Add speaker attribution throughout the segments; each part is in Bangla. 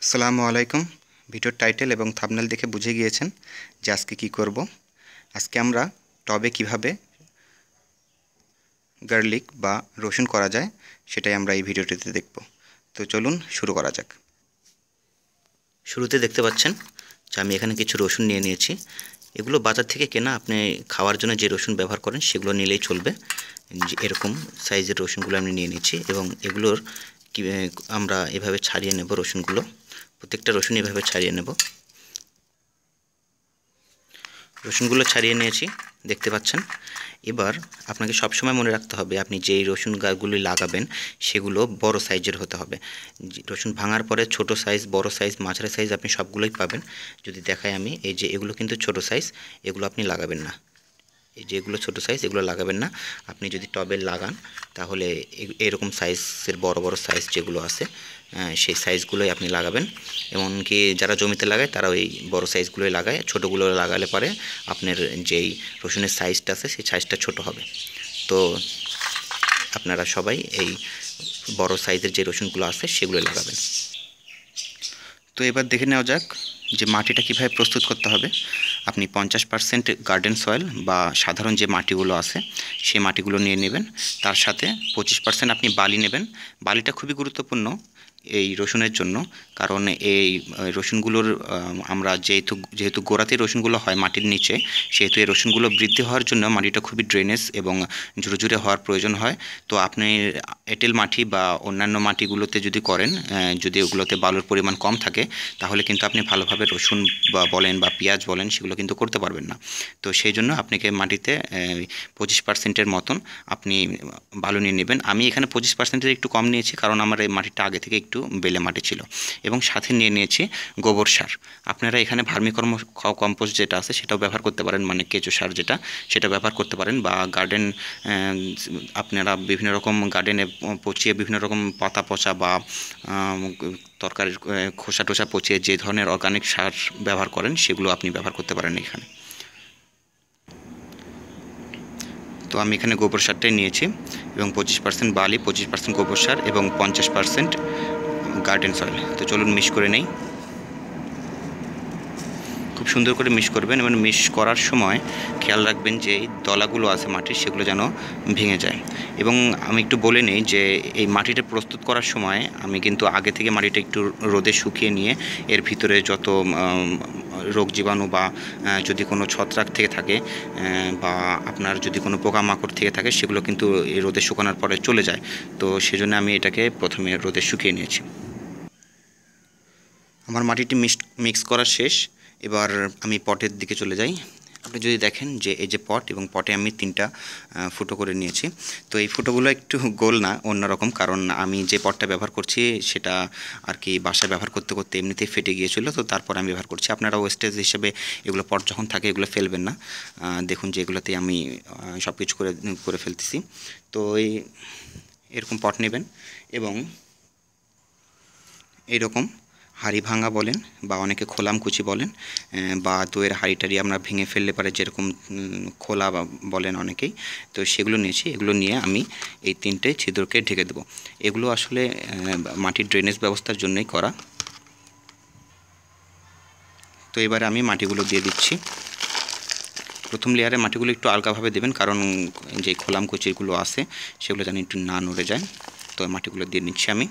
Speaker 1: আসসালামু আলাইকুম। ভিডিওর টাইটেল এবং থাম্বনেল দেখে বুঝে গিয়েছেন যে আজকে কি করব। আজকে আমরা টবে কিভাবে গার্লিক বা রসুন করা যায় সেটাই আমরা এই ভিডিওটিতে দেখব। তো চলুন শুরু করা যাক। শুরুতে দেখতে পাচ্ছেন যে আমি এখানে কিছু রসুন নিয়ে নিয়েছি। এগুলো বাজার থেকে কেনা, আপনি খাওয়ার জন্য যে রসুন ব্যবহার করেন সেগুলো নিলেই চলবে। যে এরকম সাইজের রসুনগুলো আমি নিয়ে নিয়েছি এবং এগুলোর আমরা এভাবে ছাড়িয়ে নেব। রসুনগুলো প্রত্যেকটা রসুন এভাবে ছাড়িয়ে নেব। রসুনগুলো ছাড়িয়ে নিয়েছি, দেখতে পাচ্ছেন। এবার আপনাকে সবসময় মনে রাখতে হবে আপনি যেই রসুন গাছগুলি লাগাবেন সেগুলো বড় সাইজের হতে হবে। রসুন ভাঙার পরে ছোট সাইজ, বড় সাইজ, মাঝারি সাইজ আপনি সবগুলোই পাবেন। যদি দেখাই আমি, এই যে এগুলো কিন্তু ছোট সাইজ, এগুলো আপনি লাগাবেন না। এই যে এগুলো ছোটো সাইজ, এগুলো লাগাবেন না। আপনি যদি টবে লাগান তাহলে এরকম সাইজের বড় বড় সাইজ যেগুলো আছে সেই সাইজগুলোই আপনি লাগাবেন। এমনকি যারা জমিতে লাগায় তারা ওই বড় সাইজগুলোই লাগায়। ছোটোগুলো লাগালে পরে আপনার যেই রসুনের সাইজটা আছে সেই সাইজটা ছোট হবে। তো আপনারা সবাই এই বড় সাইজের যে রসুনগুলো আছে সেগুলোই লাগাবেন। তো এবার দেখে নেওয়া যাক যে মাটিটা কীভাবে প্রস্তুত করতে হবে। আপনি 50% গার্ডেন সয়েল বা সাধারণ যে মাটিগুলো আছে সেই মাটিগুলো নিয়ে নেবেন। তার সাথে 25% আপনি বালি নেবেন। বালিটা খুবই গুরুত্বপূর্ণ এই রসুনের জন্য, কারণ এই রসুনগুলোর আমরা যেহেতু গোড়াতে রসুনগুলো হয় মাটির নিচে, সেহেতু এই রসুনগুলো বৃদ্ধি হওয়ার জন্য মাটিটা খুবই ড্রেনেজ এবং ঝুরঝুরে হওয়ার প্রয়োজন হয়। তো আপনি এঁটেল মাটি বা অন্যান্য মাটিগুলোতে যদি করেন, যদি ওগুলোতে বালুর পরিমাণ কম থাকে, তাহলে কিন্তু আপনি ভালোভাবে রসুন বা বলেন বা পেঁয়াজ বলেন সেগুলো কিন্তু করতে পারবেন না। তো সেই জন্য আপনাকে মাটিতে 25%-এর মতন আপনি বালু নিয়ে নেবেন। আমি এখানে 25%-এর একটু কম নিয়েছি, কারণ আমার এই মাটিটা আগে থেকে একটু বেলে মাটি ছিল। এবং সাথে নিয়ে নিয়েছি গোবর সার। আপনারা এখানে কম্পোস্ট যেটা আছে সেটাও ব্যবহার করতে পারেন, মানে কেঁচো সার যেটা, সেটা ব্যবহার করতে পারেন। বা গার্ডেন আপনারা বিভিন্ন রকম গার্ডেনে পচিয়ে বিভিন্ন রকম পাতা পচা বা তরকারির খোসা টোসা পচিয়ে যে ধরনের অর্গানিক সার ব্যবহার করেন সেগুলো আপনি ব্যবহার করতে পারেন এখানে। তো আমি এখানে গোবর সারটাই নিয়েছি এবং 25% বালি, 25% গোবর সার এবং 50% গার্ডেন সয়েল। তো চলুন মিক্স করে নেই। খুব সুন্দর করে মিক্স করবেন এবং মিক্স করার সময় খেয়াল রাখবেন যে এই দলাগুলো আছে মাটির সেগুলো যেন ভেঙে যায়। এবং আমি একটু বলে নিই যে এই মাটিটা প্রস্তুত করার সময় আমি কিন্তু আগে থেকে মাটিটা একটু রোদে শুকিয়ে নিয়ে এর ভিতরে যত রোগ জীবাণু বা যদি কোনো ছত্রাক থেকে থাকে বা আপনার যদি কোনো পোকামাকড় থেকে থাকে সেগুলো কিন্তু এই রোদে শুকানোর পরে চলে যায়। তো সেজন্য আমি এটাকে প্রথমে রোদে শুকিয়ে নিয়েছি। আমার মাটিটি মিক্স করা শেষ। এবার আমি পটের দিকে চলে যাই। আপনি যদি দেখেন যে এই যে পট, এবং পটে আমি 3টা ফুটো করে নিয়েছি। তো এই ফুটোগুলো একটু গোল না, অন্যরকম, কারণ আমি যে পটটা ব্যবহার করছি সেটা আর কি বাসায় ব্যবহার করতে করতে এমনিতেই ফেটে গিয়েছিল। তো তারপর আমি ব্যবহার করছি। আপনারা ওয়েস্টেজ হিসেবে এগুলো পট যখন থাকে এগুলো ফেলবেন না। দেখুন যে এগুলোতে আমি সব কিছু করে ফেলতেছি। তো এরকম পট নেবেন এবং এইরকম হাঁড়ি ভাঙা বলেন বা অনেকে খোলামকুচি বলেন, বা দইয়ের হাঁড়ি টাড়ি আমরা ভেঙে ফেললে পারে যেরকম খোলা বলেন অনেকেই। তো সেগুলো নিয়েছি। এগুলো নিয়ে আমি এই 3টে ছিদ্রকে ঢেকে দেবো। এগুলো আসলে মাটির ড্রেনেজ ব্যবস্থার জন্যই করা। তো এবারে আমি মাটিগুলো দিয়ে দিচ্ছি। প্রথম লেয়ারে মাটিগুলো একটু আলগাভাবে দেবেন, কারণ যে খোলামকুচিগুলো আছে সেগুলো যেন একটু না নড়ে যায়। তো মাটিগুলো দিয়ে নিচ্ছি আমি।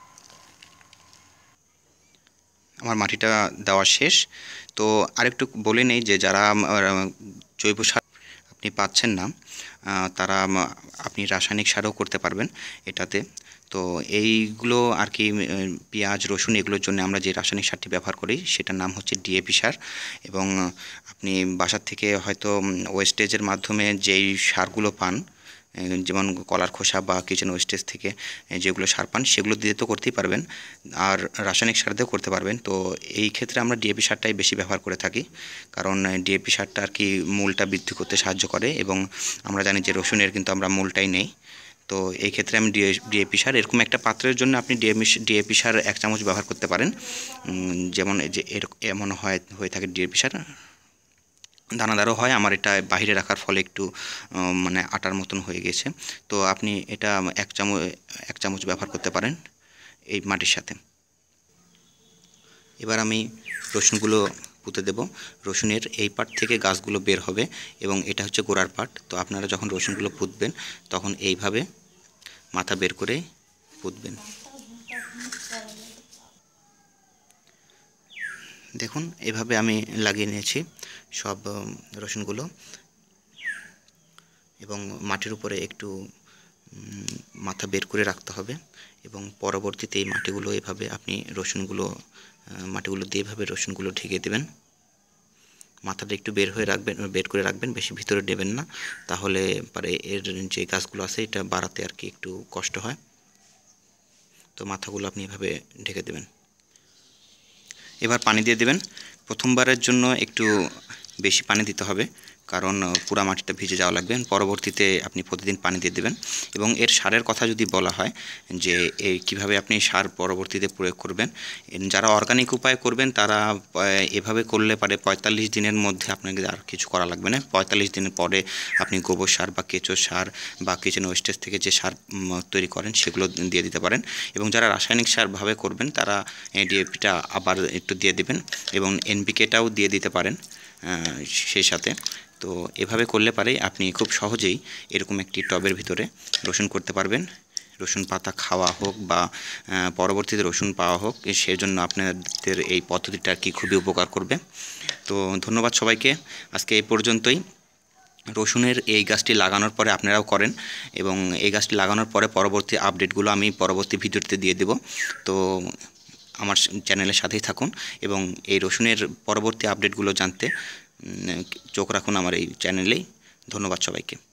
Speaker 1: আমার মাটিটা দেওয়া শেষ। তো আরেকটু বলে নেই যে যারা জৈব সার আপনি পাচ্ছেন না, তারা আপনি রাসায়নিক সারও করতে পারবেন এটাতে। তো এইগুলো আর কি পেঁয়াজ রসুন এগুলোর জন্য আমরা যে রাসায়নিক সারটি ব্যবহার করি সেটার নাম হচ্ছে ডিএপি সার। এবং আপনি বাসার থেকে হয়তো ওয়েস্টেজের মাধ্যমে যেই সারগুলো পান, যেমন কলার খোসা বা কিচেন ওয়েস্টেজ থেকে যেগুলো সার পান সেগুলো দিয়ে তো করতেই পারবেন, আর রাসায়নিক সার দিয়েও করতে পারবেন। তো এই ক্ষেত্রে আমরা ডিএপি সারটাই বেশি ব্যবহার করে থাকি, কারণ ডিএপি সারটা আর কি মূলটা বৃদ্ধি করতে সাহায্য করে এবং আমরা জানি যে রসুনের কিন্তু আমরা মূলটাই নেই। তো এই ক্ষেত্রে আমি ডিএপি সার এরকম একটা পাত্রের জন্য আপনি ডিএপি সার 1 চামচ ব্যবহার করতে পারেন। যেমন যে এমন হয়ে থাকে ডিএপি সার দানাদারও হয়। আমার এটা বাইরে রাখার ফলে একটু মানে আটার মতন হয়ে গেছে। তো আপনি এটা 1 চামচ ব্যবহার করতে পারেন এই মাটির সাথে। এবার আমি রসুনগুলো পুঁতে দেব। রসুনের এই পার্ট থেকে গাছগুলো বের হবে এবং এটা হচ্ছে গোড়ার পার্ট। তো আপনারা যখন রসুনগুলো পুঁতবেন তখন এইভাবে মাথা বের করে পুঁতবেন। দেখুন এভাবে আমি লাগিয়ে নিয়েছি সব রসুনগুলো এবং মাটির উপরে একটু মাথা বের করে রাখতে হবে এবং পরবর্তীতে এই মাটিগুলো এভাবে আপনি মাটিগুলো দিয়ে এভাবে রসুনগুলো ঢেকে দেবেন। মাথাটা একটু বের করে রাখবেন, বেশি ভিতরে দেবেন না, তাহলে পরে এর যে গাছগুলো আছে এটা বাড়াতে আর কি একটু কষ্ট হয়। তো মাথাগুলো আপনি এভাবে ঢেকে দেবেন। এবার পানি দিয়ে দেবেন। প্রথমবারের জন্য একটু বেশি পানি দিতে হবে, কারণ পুরা মাটিটা ভিজে যাওয়া লাগবে। পরবর্তীতে আপনি প্রতিদিন পানি দিয়ে দেবেন। এবং এর সারের কথা যদি বলা হয় যে কিভাবে আপনি সার পরবর্তীতে প্রয়োগ করবেন, যারা অর্গানিক উপায়ে করবেন তারা এভাবে করলে পারে 45 দিনের মধ্যে আপনাকে আর কিছু করা লাগবে না। 45 দিনের পরে আপনি গোবর সার বা কেঁচো সার বা কিচেন ওয়েস্টেজ থেকে যে সার তৈরি করেন সেগুলো দিয়ে দিতে পারেন। এবং যারা রাসায়নিক সার ভাবে করবেন তারা ডিএপিটা আবার একটু দিয়ে দেবেন এবং এনপিকেটাও দিয়ে দিতে পারেন সেই সাথে। তো এভাবে করলে পারেই আপনি খুব সহজেই এরকম একটি টবের ভিতরে রসুন করতে পারবেন। রসুন পাতা খাওয়া হোক বা পরবর্তীতে রসুন পাওয়া হোক, সেজন্য আপনাদের এই পদ্ধতিটা আর কি খুবই উপকার করবে। তো ধন্যবাদ সবাইকে। আজকে এই পর্যন্তই। রসুনের এই গাছটি লাগানোর পরে আপনারাও করেন এবং এই গাছটি লাগানোর পরে পরবর্তী আপডেটগুলো আমি পরবর্তী ভিডিওতে দিয়ে দেব। তো আমার চ্যানেলের সাথেই থাকুন এবং এই রসুনের পরবর্তী আপডেটগুলো জানতে চোখ রাখুন আমার এই চ্যানেলেই। ধন্যবাদ সবাইকে।